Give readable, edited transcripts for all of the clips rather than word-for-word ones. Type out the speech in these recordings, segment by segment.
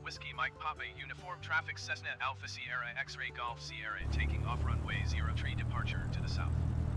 Whiskey Mike Papa Uniform Traffic Cessna Alpha Sierra X-Ray Golf Sierra taking off runway 03 departure to the south.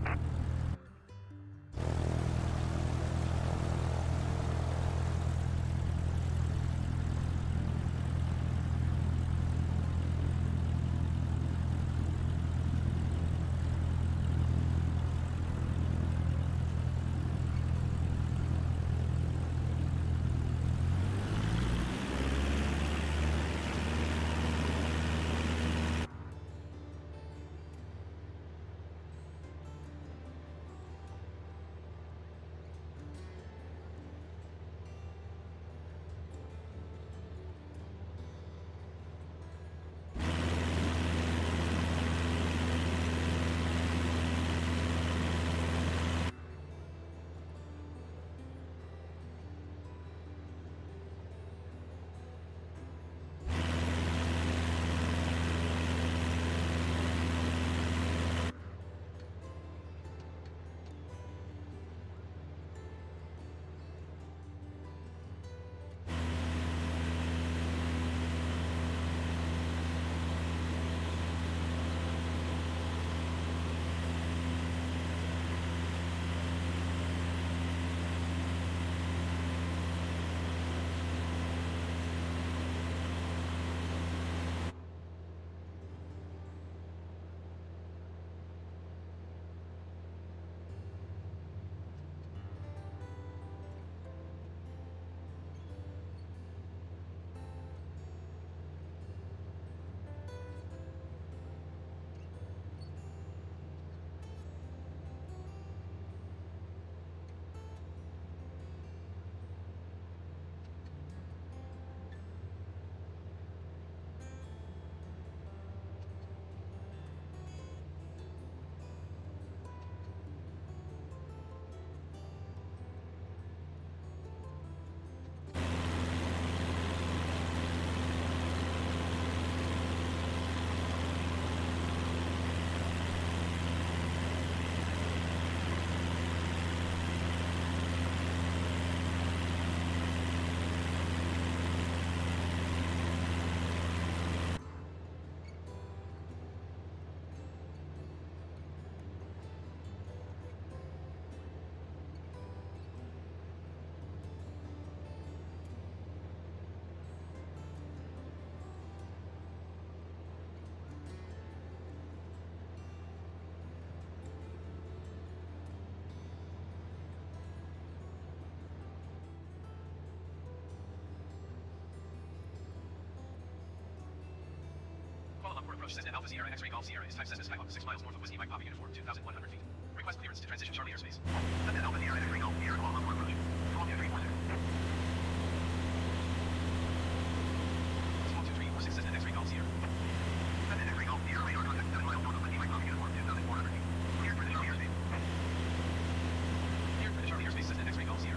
Kuala Lumpur approach Cessna Alpha Sierra X-Ray Golf Sierra is type Cessna Skyhawk 6 miles north of Whiskey Mike Papa Uniform 2,100 feet. Request clearance to transition Charlie airspace. Cessna Alpha Sierra X-Ray Golf Sierra Kuala Lumpur approach. Columbia 340. Small 2346 Cessna X-Ray Golf Sierra. Cessna X-Ray Golf Sierra radar contact 7 miles north of Whiskey Mike Papa Uniform 2,400 feet. Cleared for the Charlie airspace. Cleared for the Charlie airspace Cessna X-Ray Golf Sierra.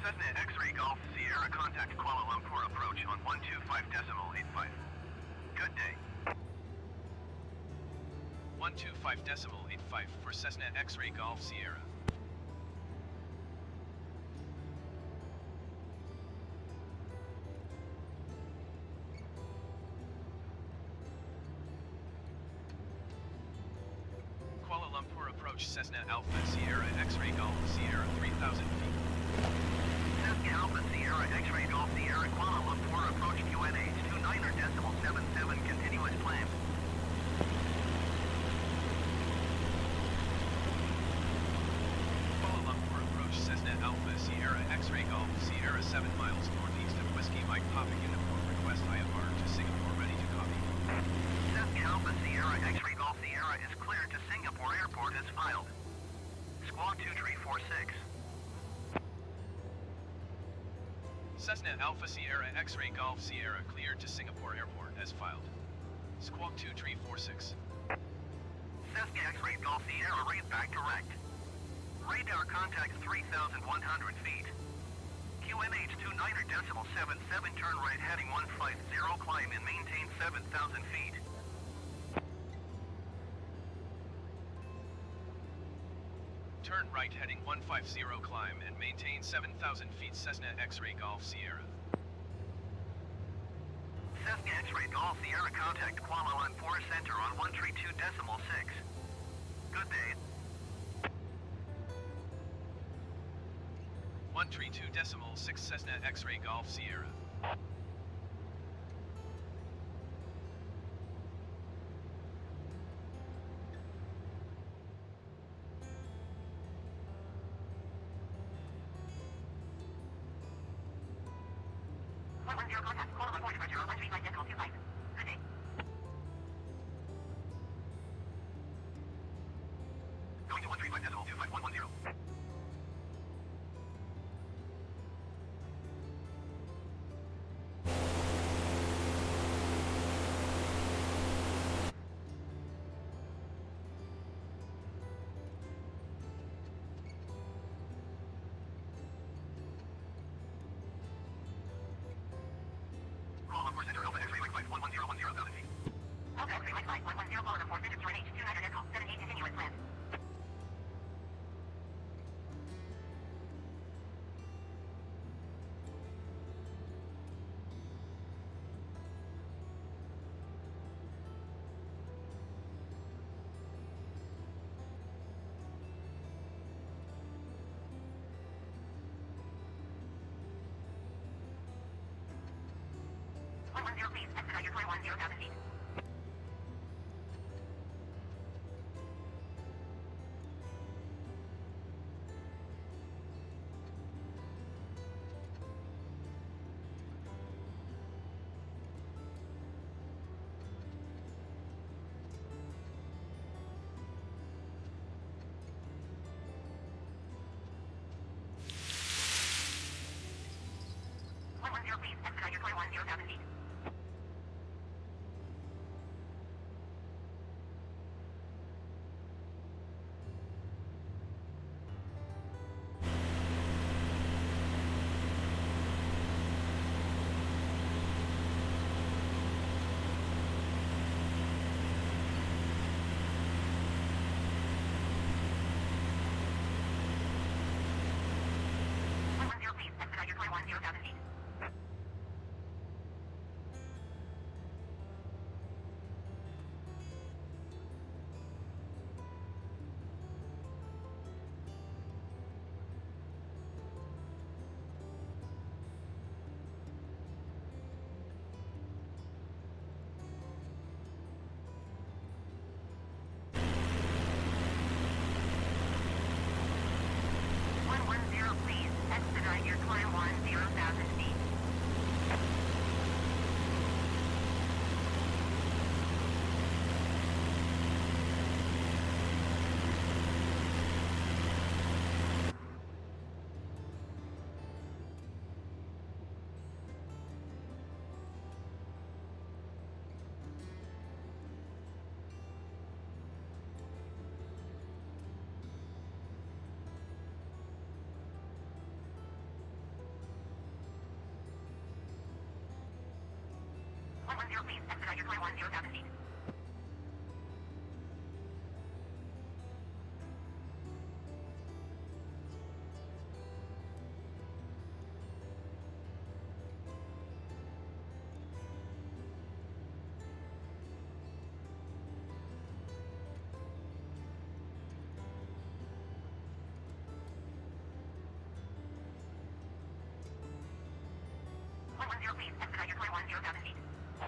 Cessna X-Ray Golf Sierra contact Kuala Lumpur approach on 125.85. Good day. 125.85 for Cessna X-Ray Golf Sierra. Kuala Lumpur approach Cessna Alpha Sierra X-Ray Golf Sierra 3,000 feet. Cessna Alpha Sierra X-Ray Golf Sierra Kuala Lumpur approach QNH 29.77 continuous climb. Kuala Lumpur approach Cessna Alpha Sierra X-Ray Golf Sierra 7 miles northeast of Whiskey Mike Papa Uniform request IFR to Singapore ready to copy. Cessna Alpha Sierra X-Ray Golf Sierra is cleared to Singapore Airport as filed. Squawk 2346. Cessna Alpha Sierra X-Ray Golf Sierra cleared to Singapore Airport as filed. Squawk 2346. Cessna X-Ray Golf Sierra read back direct. Radar contact 3,100 feet. QNH 29.77 turn right heading 150 climb and maintain 7,000 feet. Turn right heading 150 climb and maintain 7,000 feet Cessna X-Ray Golf Sierra. Cessna X-Ray Golf Sierra contact Kuala Lumpur Center on 132.6. Good day. 132.6 Cessna X-Ray Golf Sierra. Going to 135.25.110. Kuala Lumpur Center Alpha X-Ray Mike 5 110,000 feet. Alpha X-Ray Mike 5 110 Kuala Lumpur Center QNH 200 Echo 78 continuous plan. Please, expedite your 21,000 feet. Please, expedite your 21,000 feet. Please, expedite your 21,000 feet. Please, expedite your 21,000 feet. please. Expedite your climb 10,000 feet. Please, expedite your climb 10,000 feet.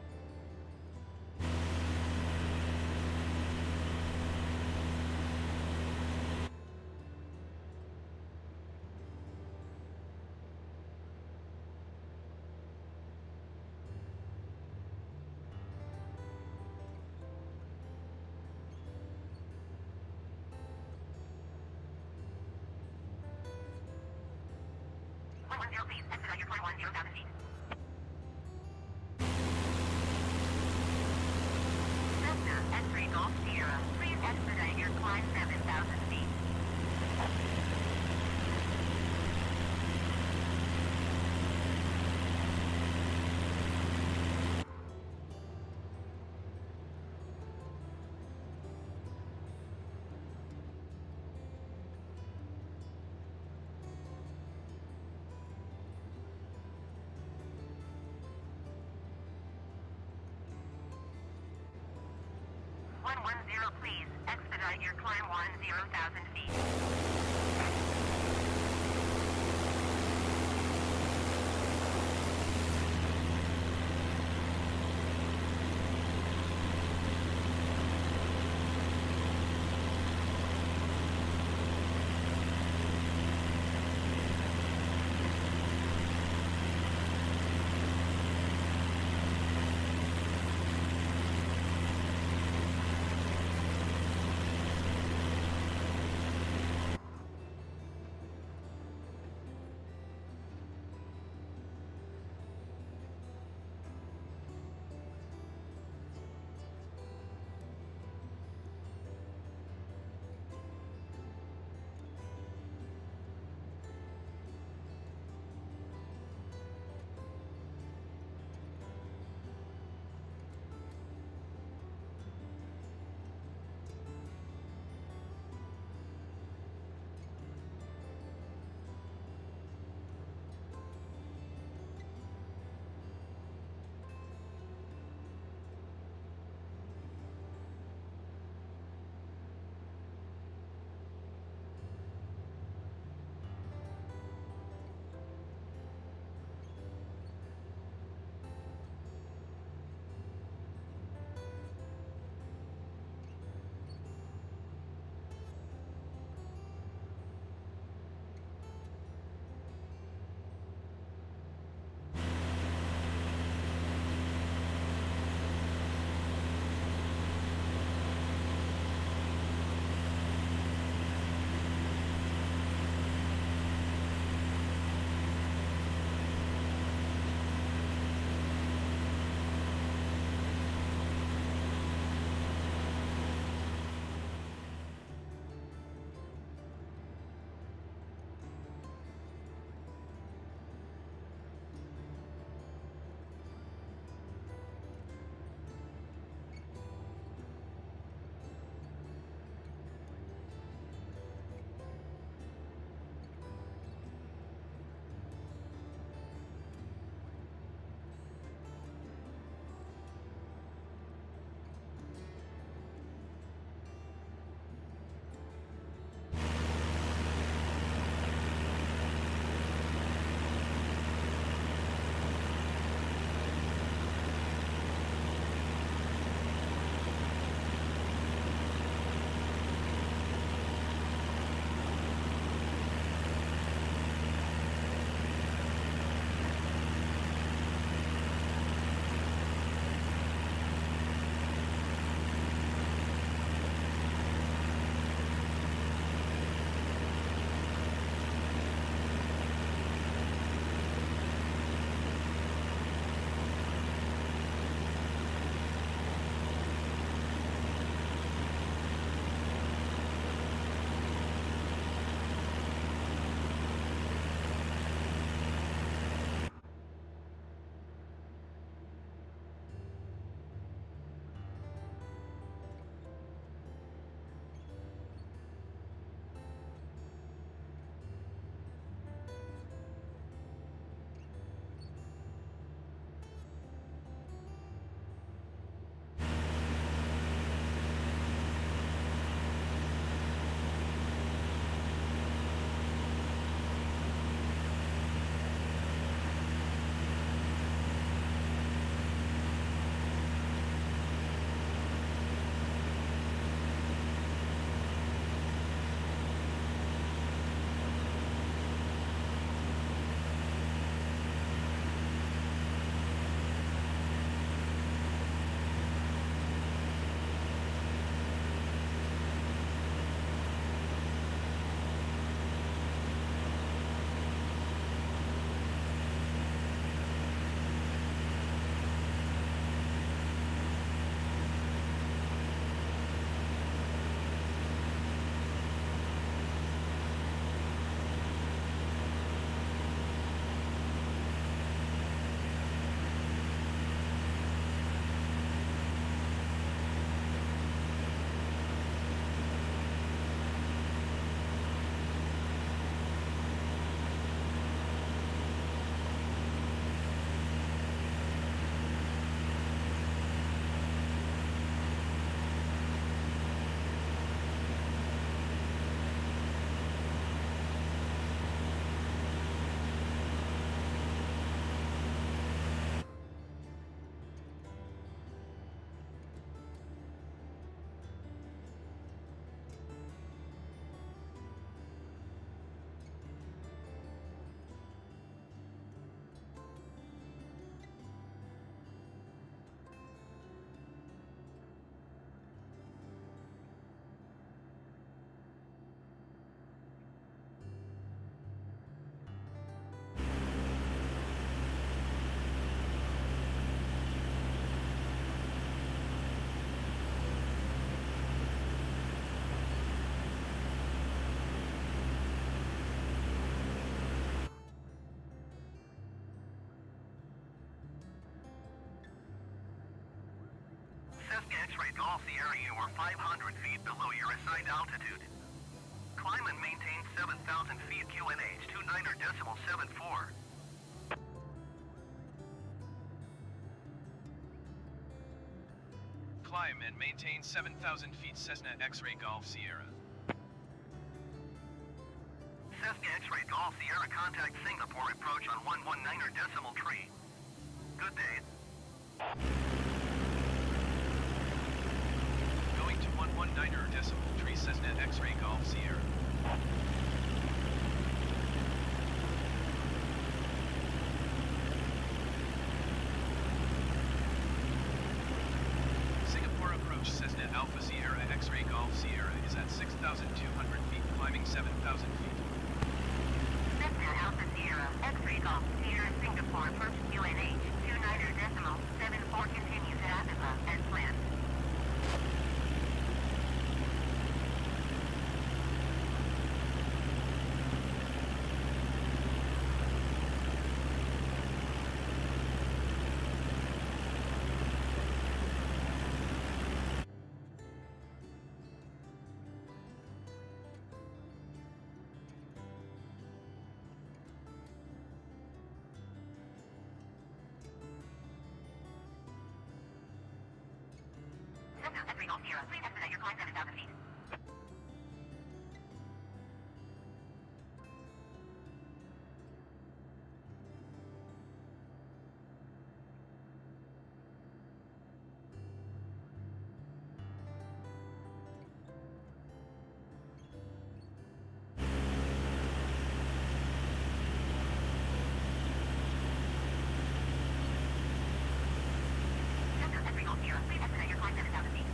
Please, expedite your climb 10,000 feet. X-ray Golf Sierra, please expedite your climb 7,000 feet. Please, expedite your climb 10,000 feet. Cessna X-Ray Golf Sierra, you are 500 feet below your assigned altitude. Climb and maintain 7,000 feet QNH 29.74. Climb and maintain 7,000 feet Cessna X-Ray Golf Sierra. Cessna X-Ray Golf Sierra, contact Singapore, approach on 119.3. Good day. Going to 119.3 Cessna X-Ray Golf Sierra. Singapore approach Cessna Alpha Sierra X-Ray Golf Sierra is at 6,200 feet, climbing 7,000 feet. Cessna Alpha Sierra X-Ray Golf Sierra Singapore approach QNH 29.74 continues at Aviva as planned. Cessna X-Ray Golf Sierra, please expedite your climb 7,000 feet. Cessna X-Ray Golf Sierra, please expedite your climb 7,000 feet.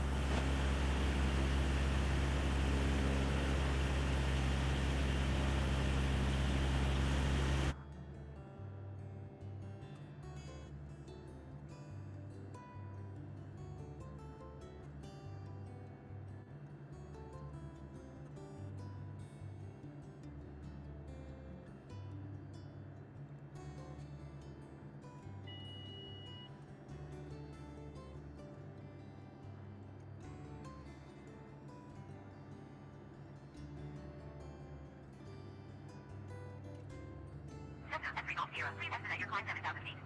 Cessna X-Ray Golf Sierra, please expedite your climb 7,000 feet.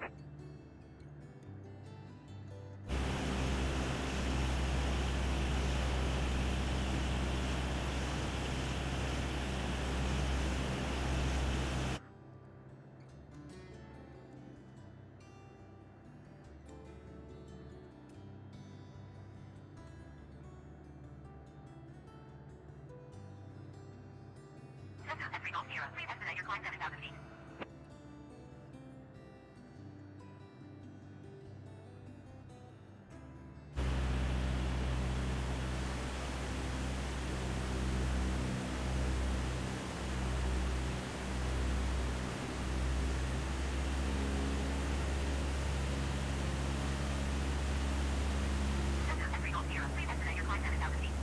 Cessna X-Ray Golf Sierra, please expedite your climb 7,000 feet. Cessna X-Ray Golf Sierra, please expedite your climb 7,000 feet.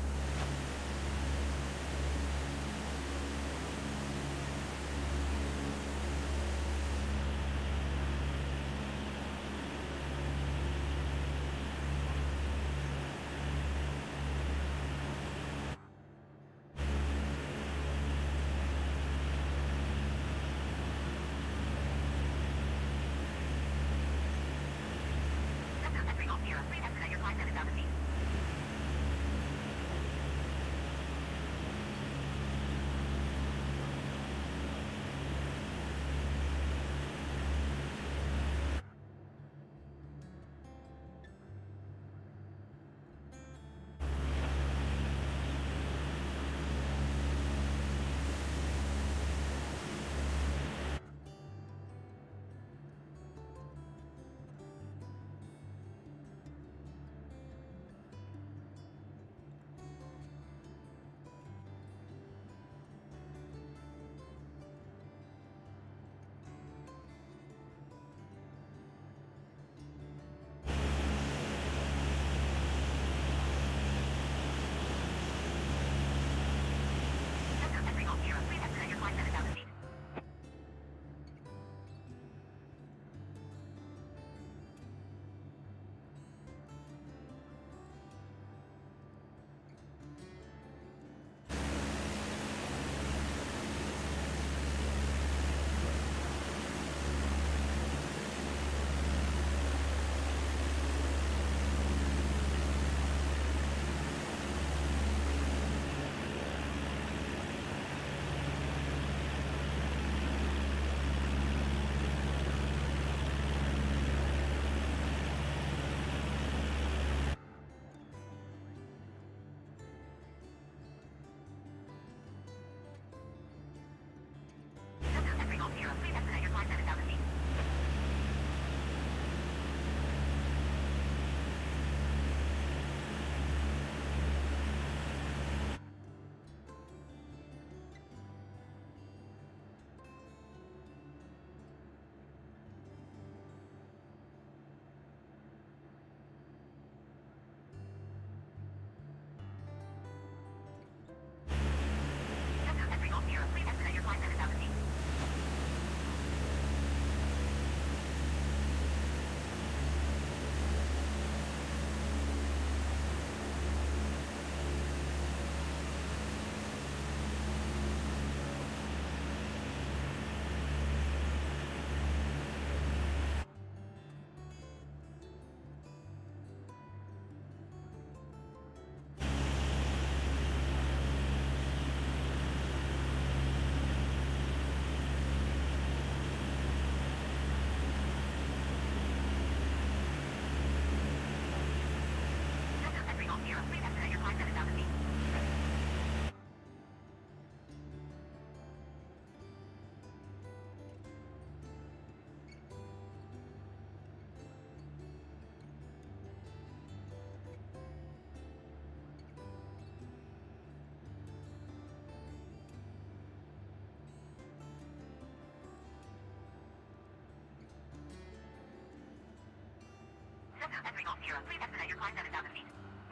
Sierra. Please expedite your climb 7,000 feet.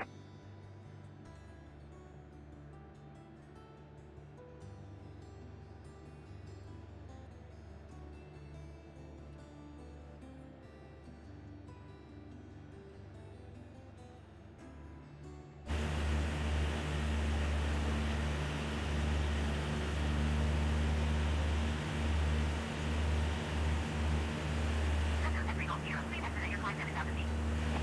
Cessna X-Ray Golf Sierra. Please expedite your climb 7,000 feet.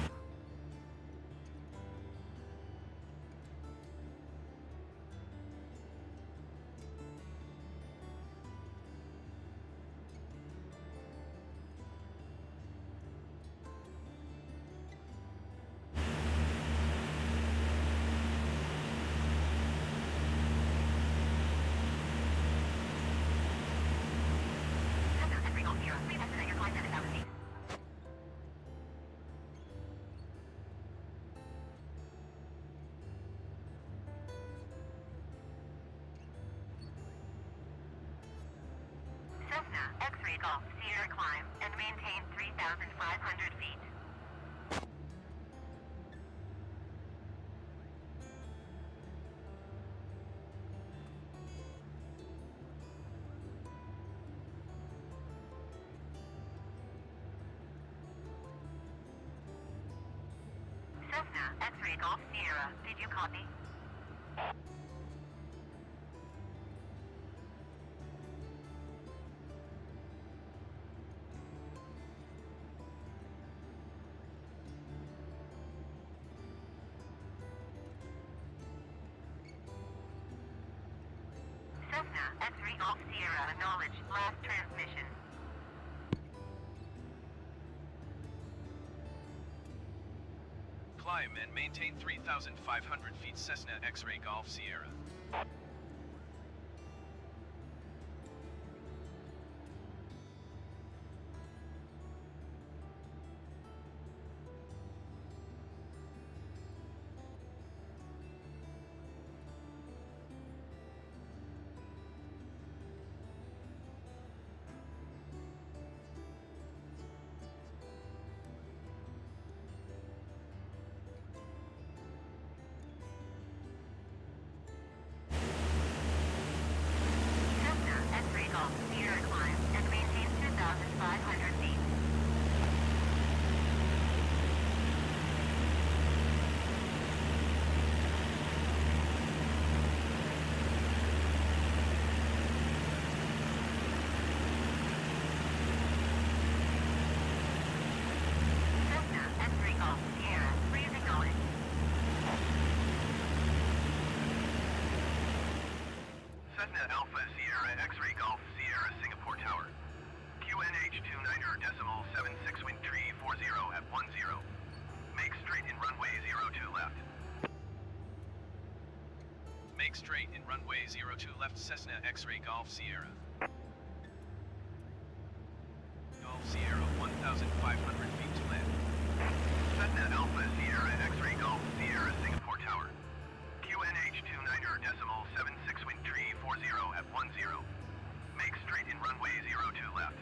Cessna X-Ray Golf Sierra. Please expedite your climb 7,000 feet. Cessna X-Ray Golf Sierra climb and maintain 3,500 feet. Cessna X-Ray Golf Sierra, did you copy? Cessna X-Ray Golf Sierra, acknowledge last transmission. Climb and maintain 3,500 feet Cessna X-Ray Golf Sierra. Cessna X-Ray Golf Sierra climb and maintain 2,500 feet. Cessna X-Ray Golf Sierra, please acknowledge. Cessna Alpha Sierra X-Ray Golf Sierra Singapore Tower. QNH 29.76 wind tree 40 at 10. Make straight in runway 02 left. Make straight in runway 02 left Cessna X-Ray Golf Sierra. Golf Sierra 1,500 feet to land. Cessna Alpha Sierra X-Ray Golf Sierra Singapore Tower. QNH 29.76 wind tree 40 at 10. Make straight in runway 02 left.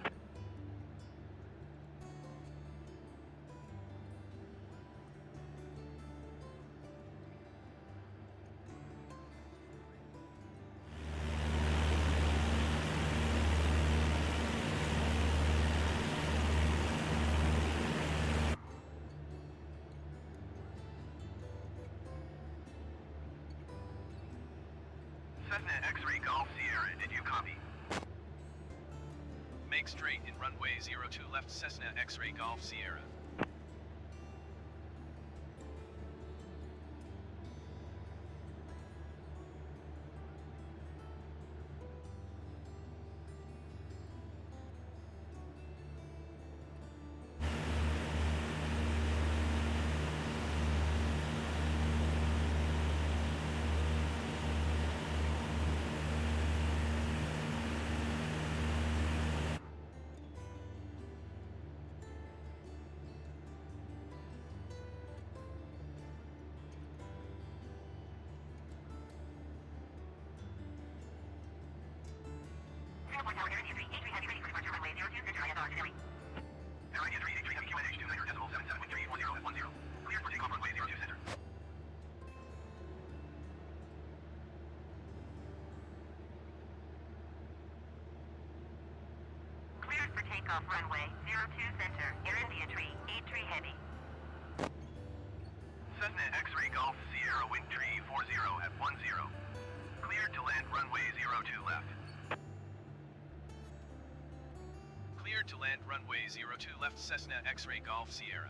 Cessna X-Ray Golf Sierra, did you copy? Make straight in runway 02 left Cessna X-Ray Golf Sierra. takeoff runway 02 center, Air India tree, 83 heavy. Cessna X-Ray Golf Sierra Wind Tree 40 at 10. Cleared to land runway 02 left. Cleared to land runway 02 left Cessna X-Ray Golf Sierra.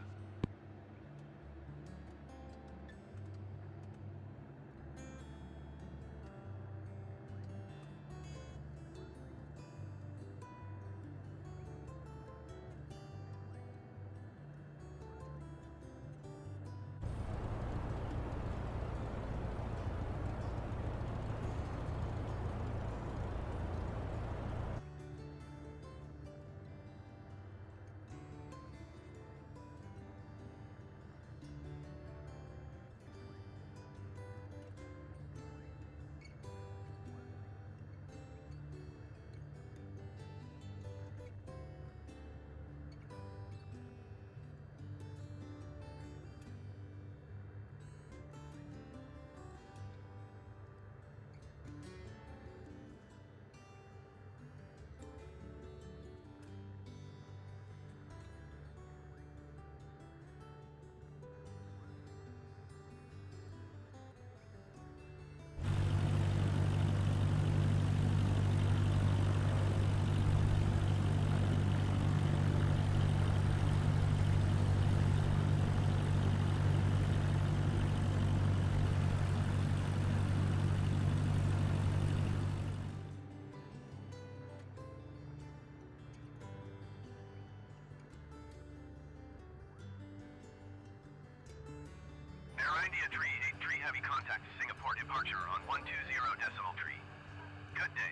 India tree 83 heavy contact Singapore departure on 120 decimal tree. Good day.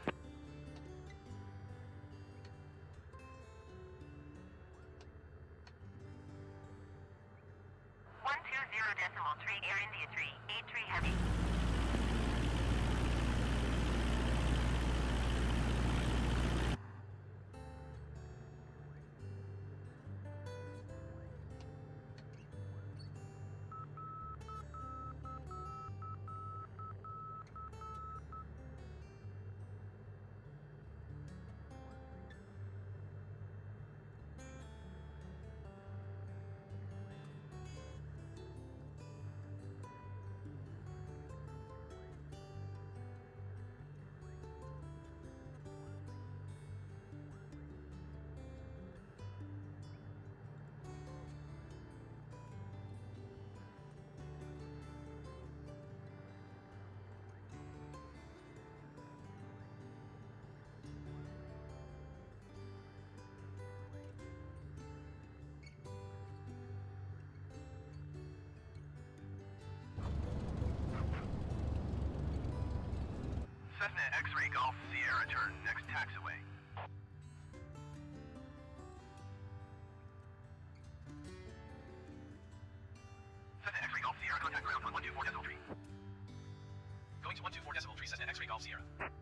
120 decimal tree, Air India tree, 83 heavy. Cessna X-Ray Golf Sierra turn, next taxiway. Cessna X-Ray Golf Sierra, contact ground on 124 decimal tree. Going to 124 decimal tree, Cessna X-Ray Golf Sierra.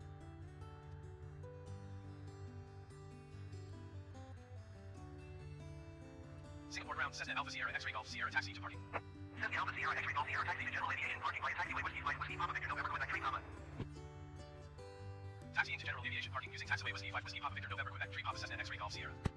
Singapore ground, Cessna Alpha Sierra X-Ray Golf Sierra, taxi to parking. Cessna Alpha Sierra X-Ray Golf Sierra, taxi to general aviation, parking via taxiway Whiskey Papa Victor November Quebec 3 Papa. Taxiing to general aviation parking using taxiway Whiskey 5 Whiskey Papa Victor November Quebec 3 Papa Cessna X-Ray Golf Sierra.